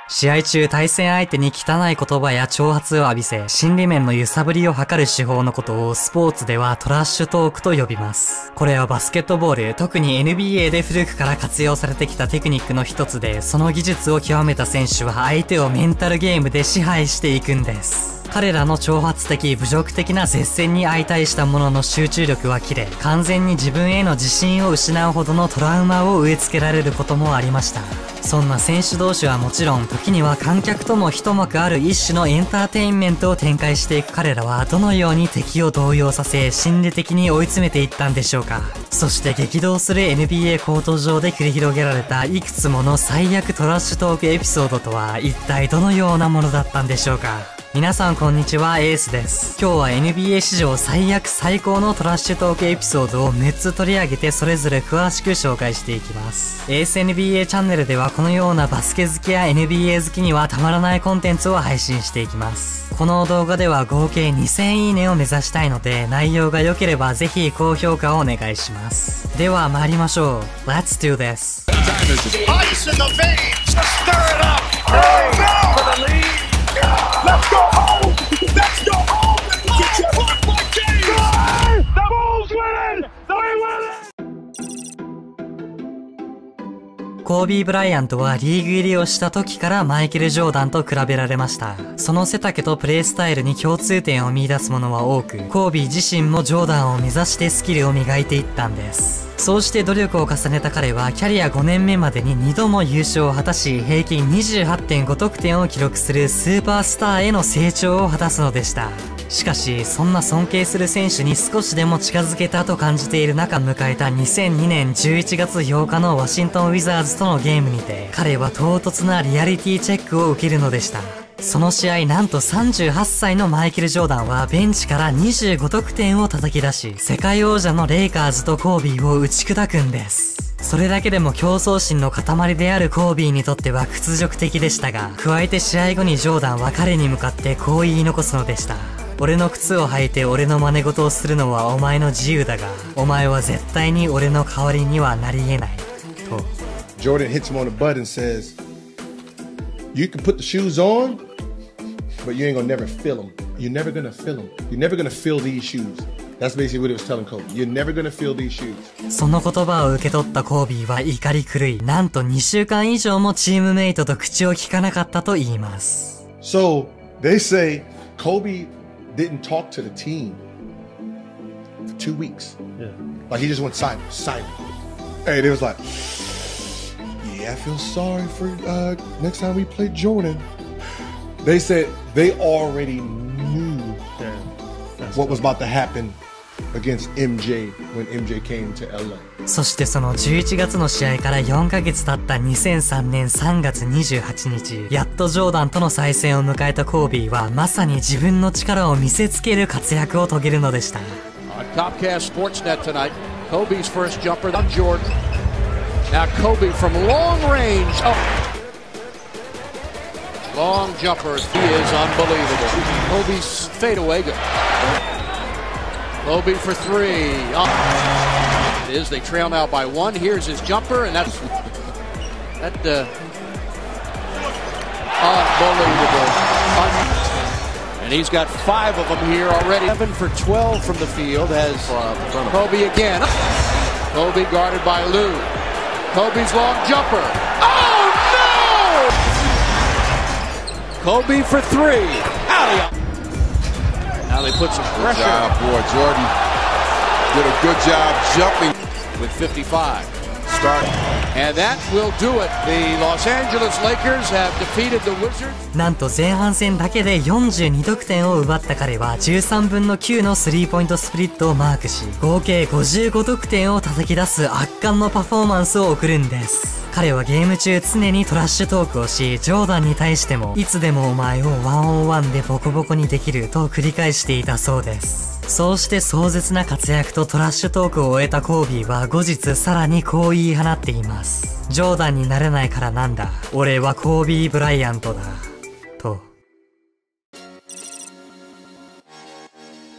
試合中対戦相手に汚い言葉や挑発を浴びせ、心理面の揺さぶりを図る手法のことをスポーツではトラッシュトークと呼びます。これはバスケットボール、特に NBA で古くから活用されてきたテクニックの一つで、その技術を極めた選手は相手をメンタルゲームで支配していくんです。彼らの挑発的、侮辱的な絶戦に相対した者の集中力は切れ、完全に自分への自信を失うほどのトラウマを植え付けられることもありました。そんな選手同士はもちろん、時には観客とも一幕ある一種のエンターテインメントを展開していく彼らは、どのように敵を動揺させ、心理的に追い詰めていったんでしょうか。そして激動する NBA コート上で繰り広げられたいくつもの最悪トラッシュトークエピソードとは、一体どのようなものだったんでしょうか。皆さんこんにちは、エースです。今日は NBA 史上最悪最高のトラッシュトークエピソードを6つ取り上げてそれぞれ詳しく紹介していきます。エース NBA チャンネルではこのようなバスケ好きや NBA 好きにはたまらないコンテンツを配信していきます。この動画では合計2000いいねを目指したいので、内容が良ければぜひ高評価をお願いします。では参りましょう。Let's do this! Ice in the veins to stir it up. For the lead. Let's go home. Let's go home. Get your heart like James. The Bulls winning. They win it. コービー・ブライアントはリーグ入りをした時からマイケル・ジョーダンと比べられました。その背丈とプレースタイルに共通点を見出すものは多く、コービー自身もジョーダンを目指してスキルを磨いていったんです。そうして努力を重ねた彼はキャリア5年目までに2度も優勝を果たし、平均 28.5 得点を記録するスーパースターへの成長を果たすのでした。しかし、そんな尊敬する選手に少しでも近づけたと感じている中迎えた2002年11月8日のワシントンウィザーズとのゲームにて、彼は唐突なリアリティチェックを受けるのでした。その試合なんと38歳のマイケル・ジョーダンはベンチから25得点を叩き出し、世界王者のレイカーズとコービーを打ち砕くんです。それだけでも競争心の塊であるコービーにとっては屈辱的でしたが、加えて試合後にジョーダンは彼に向かってこう言い残すのでした。俺の靴を履いて俺の真似事をするのはお前の自由だが、お前は絶対に俺の代わりにはなり得ない。と。 Jordan hits him on the butt and says, "You can put the shoes on, but you ain't gonna never feel them. You're never gonna feel them. You're never gonna feel these shoes." That's basically what it was telling Kobe. You're never gonna feel these shoes. その言葉を受け取ったコービーは怒り狂い、なんと2週間以上もチームメイトと口を聞かなかったと言います。 So they say Kobe didn't talk to the team for 2 weeks. Yeah. Like he just went silent. Hey, they was like, "Yeah, I feel sorry for next time we play Jordan." They said they already knew what was about to happen against MJ when MJ came to LA. そしてその11月の試合から4ヶ月経った2003年3月28日、やっとジョーダンとの再戦を迎えたコービーはまさに自分の力を見せつける活躍を遂げるのでした。 Comcast Sportsnet tonight. Kobe's first jumper on Jordan. Now Kobe from long range. Oh. Long jumper. He is unbelievable. Kobe's fadeaway good. Kobe for three. Oh. It is. They trail now by one. Here's his jumper, and that's unbelievable. And he's got 5 of them here already. 7 for 12 from the field has Kobe again. Kobe guarded by Lou. Kobe's long jumper. Oh no! Kobe for 3. Out. Now they put some pressure. Good job, boy. Jordan did a good job jumping with 55. And that will do it. The Los Angeles Lakers have defeated the Wizards. なんと前半戦だけで42得点を奪った彼は13分の9のスリーポイントスプリットをマークし、合計55得点を叩き出す圧巻のパフォーマンスを送るんです。彼はゲーム中常にトラッシュトークをし、ジョーダンに対してもいつでもお前を1on1でボコボコにできると繰り返していたそうです。そうして壮絶な活躍とトラッシュトークを終えたコービーは後日さらにこう言い放っています。ジョーダンになれないからなんだ。俺はコービー・ブライアントだ。と。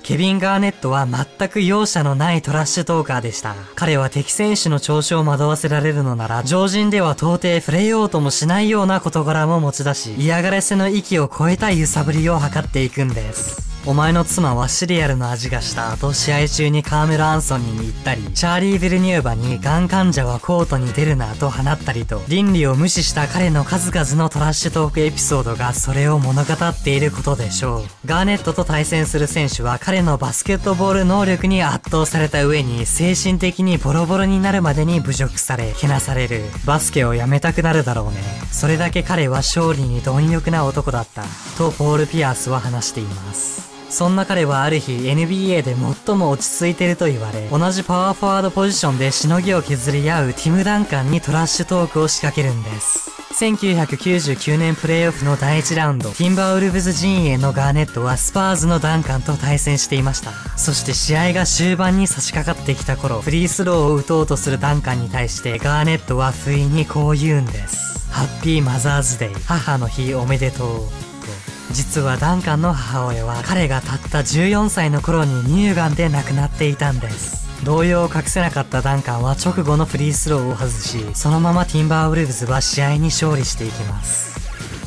ケビン・ガーネットは全く容赦のないトラッシュトーカーでした。彼は敵選手の調子を惑わせられるのなら、常人では到底触れようともしないような事柄も持ち出し、嫌がらせの域を超えた揺さぶりを図っていくんです。お前の妻はシリアルの味がしたと試合中にカーメル・アンソニーに言ったり、チャーリー・ヴィルニューバにガン患者はコートに出るなと放ったりと、倫理を無視した彼の数々のトラッシュトークエピソードがそれを物語っていることでしょう。ガーネットと対戦する選手は彼のバスケットボール能力に圧倒された上に、精神的にボロボロになるまでに侮辱され、けなされる。バスケをやめたくなるだろうね。それだけ彼は勝利に貪欲な男だった。とポール・ピアースは話しています。そんな彼はある日 NBA で最も落ち着いていると言われ、同じパワーフォワードポジションでしのぎを削り合うティム・ダンカンにトラッシュトークを仕掛けるんです。1999年プレイオフの第1ラウンド、ティンバーウルブズ陣営のガーネットはスパーズのダンカンと対戦していました。そして試合が終盤に差し掛かってきた頃、フリースローを打とうとするダンカンに対してガーネットは不意にこう言うんです。ハッピーマザーズデイ、母の日おめでとう。実はダンカンの母親は彼がたった14歳の頃に乳がんで亡くなっていたんです。動揺を隠せなかったダンカンは直後のフリースローを外し、そのままティンバーウルブズは試合に勝利していきます。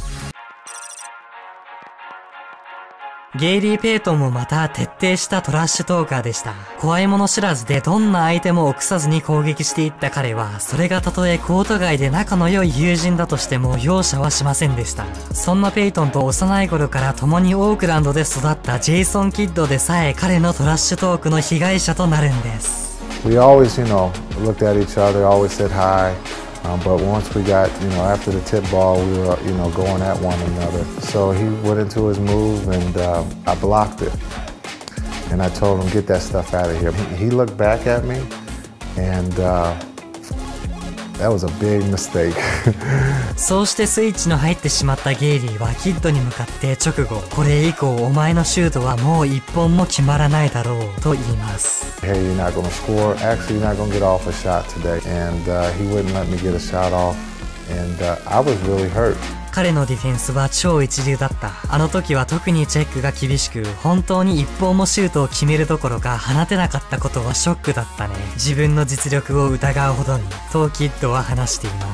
ゲイリー・ペイトンもまた徹底したトラッシュトーカーでした。怖いもの知らずでどんな相手も臆さずに攻撃していった彼は、それがたとえコート外で仲の良い友人だとしても容赦はしませんでした。そんなペイトンと幼い頃から共にオークランドで育ったジェイソン・キッドでさえ彼のトラッシュトークの被害者となるんです。 We always, looked at each other, always said hi. But once we got, after the tip ball, we were, going at one another. So he went into his move and I blocked it. And I told him, get that stuff out of here. He looked back at me and that was a big mistake. そうしてスイッチの入ってしまったゲイリーはキッドに向かって直後、これ以降お前のシュートはもう一本も決まらないだろうと言います。 Hey, you're not going to score. Actually, you're not going to get off a shot today. And he wouldn't let me get a shot off. And I was really hurt. 彼のディフェンスは超一流だった。あの時は特にチェックが厳しく、本当に一本もシュートを決めるどころか放てなかったことはショックだったね。自分の実力を疑うほどに、とキッドは話しています。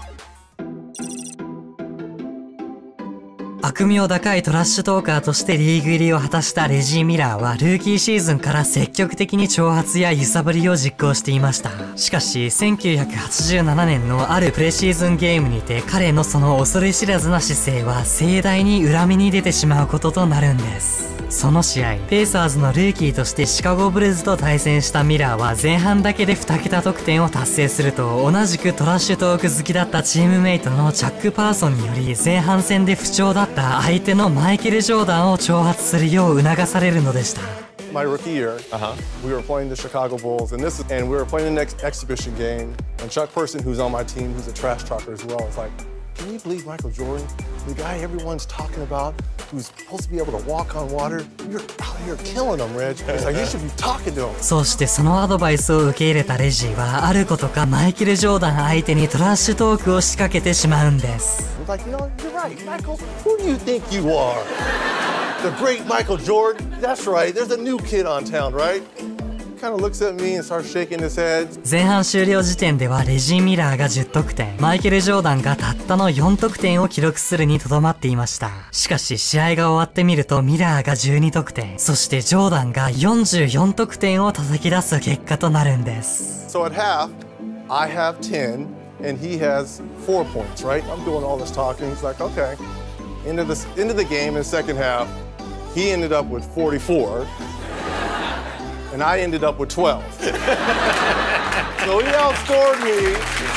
悪名高いトラッシュトーカーとしてリーグ入りを果たしたレジー・ミラーはルーキーシーズンから積極的に挑発や揺さぶりを実行していました。しかし1987年のあるプレシーズンゲームにて彼のその恐れ知らずな姿勢は盛大に裏目に出てしまうこととなるんです。その試合、ペイサーズのルーキーとしてシカゴブルーズと対戦したミラーは前半だけで2桁得点を達成すると、同じくトラッシュトーク好きだったチームメイトのジャック・パーソンにより前半戦で不調だった相手のマイケル・ジョーダンを挑発するよう促されるのでした。 My rookie year, we were playing the Chicago Bulls, and we were playing the next exhibition game. And Chuck Person, who's on my team, who's a trash talker as well, is like, "Can you believe Michael Jordan, the guy everyone's talking about, who's supposed to be able to walk on water? You're out here killing him, Reg." He's like, "You should be talking to him." そしてそのアドバイスを受け入れたレジーはあることかマイケル・ジョーダン相手にトラッシュトークを仕掛けてしまうんです。 He's like, "You're right, Michael. Who do you think you are? The great Michael Jordan? That's right. There's a new kid on town, right?" Kind of looks at me and starts shaking his head. 前半終了時点ではレジー・ミラーが10得点、マイケル・ジョーダンがたったの4得点を記録するにとどまっていました。しかし試合が終わってみるとミラーが12得点、そしてジョーダンが44得点を叩き出す結果となるんです。 So at half, I have 10 and he has 4 points, right? I'm doing all this talking. He's like, "Okay." Into the game in the second half, he ended up with 44. And I ended up with 12. So he outscored me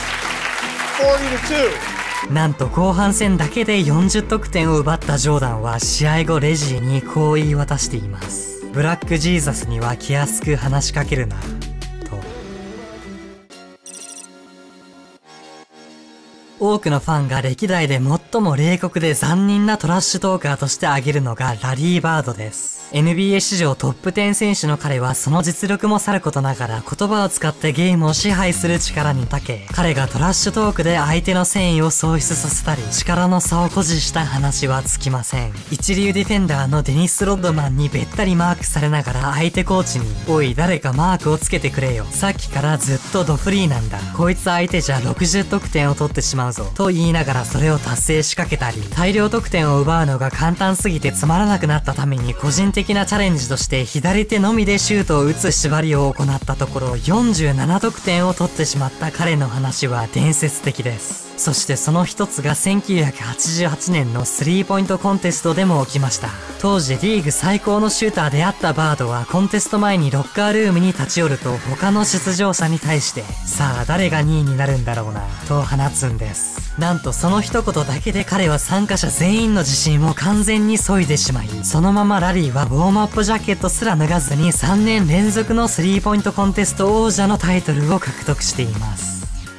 40-2. なんと後半戦だけで40得点を奪ったジョーダンは試合後レジーにこう言い渡しています。ブラックジーザスには気安く話しかけるな。 多くのファンが歴代で最も冷酷で残忍なトラッシュトーカーとして挙げるのがラリー・バードです。NBA 史上トップ10選手の彼はその実力もさることながら言葉を使ってゲームを支配する力に長け、彼がトラッシュトークで相手の戦意を喪失させたり力の差を誇示した話はつきません。一流ディフェンダーのデニス・ロッドマンにべったりマークされながら相手コーチにおい誰かマークをつけてくれよ、さっきからずっとドフリーなんだ、こいつ相手じゃ60得点を取ってしまうぞと言いながらそれを達成しかけたり、大量得点を奪うのが簡単すぎてつまらなくなったために個人的なチャレンジとして左手のみでシュートを打つ縛りを行ったところ47得点を取ってしまった彼の話は伝説的です。そしてその一つが1988年のスリーポイントコンテストでも起きました。当時リーグ最高のシューターであったバードはコンテスト前にロッカールームに立ち寄ると他の出場者に対してさあ誰が2位になるんだろうなと放つんです。なんとその一言だけで彼は参加者全員の自信を完全に削いでしまい、そのままラリーはウォームアップジャケットすら脱がずに3年連続のスリーポイントコンテスト王者のタイトルを獲得しています。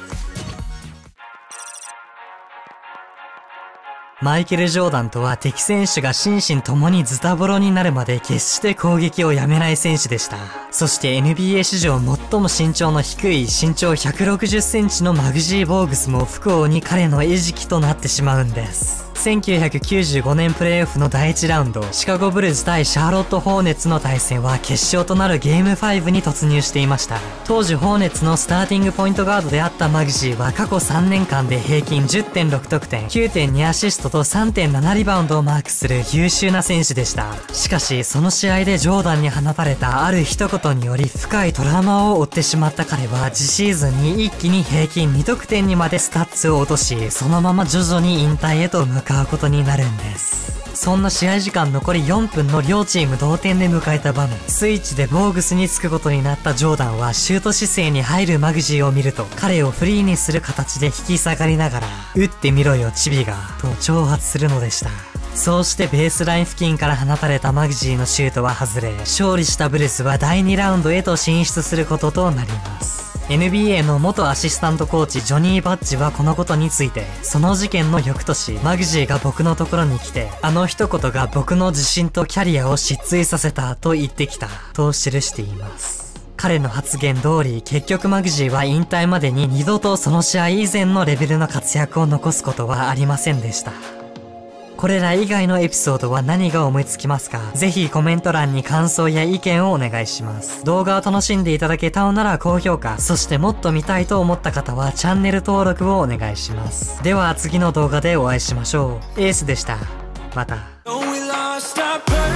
マイケル・ジョーダンとは敵選手が心身ともにズタボロになるまで決して攻撃をやめない選手でした。そして NBA 史上最も身長の低い身長160センチのマグジー・ボーグスも不幸に彼の餌食となってしまうんです。1995年プレーオフの第1ラウンド、シカゴブルズ対シャーロット・ホーネッツの対戦は決勝となるゲーム5に突入していました。当時ホーネッツのスターティングポイントガードであったマグジーは過去3年間で平均 10.6 得点、9.2 アシストと 3.7 リバウンドをマークする優秀な選手でした。しかしその試合でジョーダンに放たれたある一言により深いトラウマを負ってしまった彼は次シーズンに一気に平均2得点にまでスタッツを落とし、そのまま徐々に引退へと向かうことになるんです。そんな試合時間残り4分の両チーム同点で迎えた場面、スイッチでボーグスにつくことになったジョーダンはシュート姿勢に入るマグジーを見ると彼をフリーにする形で引き下がりながら打ってみろよチビがと挑発するのでした。そうしてベースライン付近から放たれたマグジーのシュートは外れ、勝利したブルスは第2ラウンドへと進出することとなります。NBA の元アシスタントコーチジョニー・バッジはこのことについて、その事件の翌年マグジーが僕のところに来てあの一言が僕の自信とキャリアを失墜させたと言ってきたと記しています。彼の発言通り結局マグジーは引退までに二度とその試合以前のレベルの活躍を残すことはありませんでした。これら以外のエピソードは何が思いつきますか？ぜひコメント欄に感想や意見をお願いします。動画を楽しんでいただけたのなら高評価、そしてもっと見たいと思った方はチャンネル登録をお願いします。では次の動画でお会いしましょう。エースでした。また。